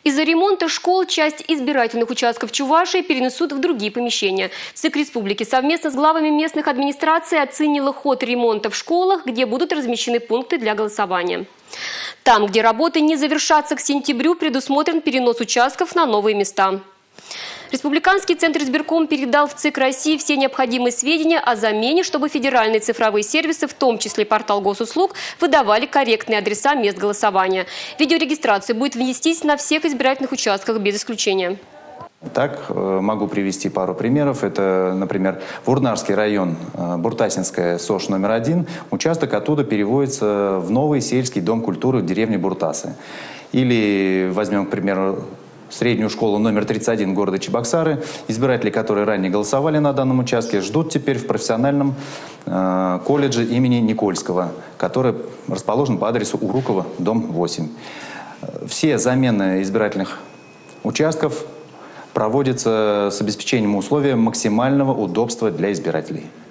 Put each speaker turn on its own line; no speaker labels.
Из-за ремонта школ часть избирательных участков Чувашии перенесут в другие помещения. ЦИК Республики совместно с главами местных администраций оценила ход ремонта в школах, где будут размещены пункты для голосования. Там, где работы не завершатся к сентябрю, предусмотрен перенос участков на новые места. Республиканский центр избирком передал в ЦИК России все необходимые сведения о замене, чтобы федеральные цифровые сервисы, в том числе портал госуслуг, выдавали корректные адреса мест голосования. Видеорегистрация будет вестись на всех избирательных участках без исключения.
Так, могу привести пару примеров. Это, например, Вурнарский район, Буртасинская СОШ номер 1. Участок оттуда переводится в новый сельский дом культуры в деревне Буртасы. Или возьмем, к примеру, среднюю школу номер 31 города Чебоксары. Избиратели, которые ранее голосовали на данном участке, ждут теперь в профессиональном колледже имени Никольского, который расположен по адресу Урукова, дом 8. Все замены избирательных участков проводятся с обеспечением условия максимального удобства для избирателей.